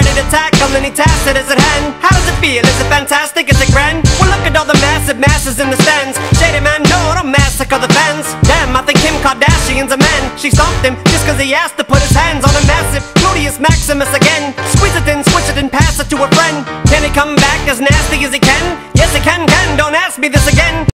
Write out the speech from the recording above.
ready to tackle any task that is at hand. How does it feel? Is it fantastic? Is it grand? Well, look at all the massive masses in the stands. Shady man, no, don't massacre the fans. Damn, I think Kim Kardashian's a man. She stomped him just cause he asked to put his hands on a massive Gluteus Maximus again. Squeeze it in, switch it and pass it to a friend. Can he come back as nasty as he can? Yes, he can, don't ask me this again.